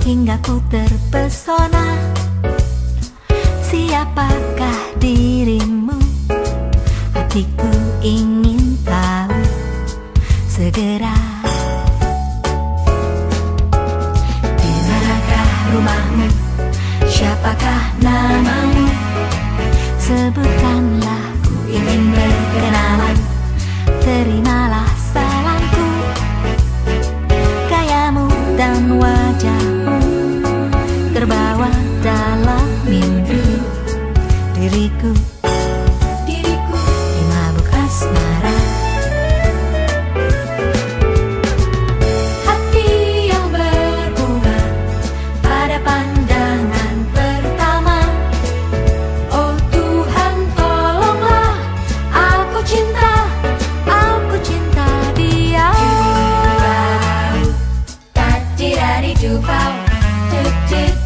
hingga ku terpesona. Siapakah dirimu? Hatiku ingin tahu segera. Di manakah rumahmu? Siapakah namamu? Sebutkanlah, ku ingin berkenalan. Terimalah salamku. Gayamu dan wajahmu terbawa dalam mimpi diriku. Di mabuk asmara. Hati yang berbunga pada pandangan pertama. Oh Tuhan, tolonglah, aku cinta dia. Tadi dari Dubau,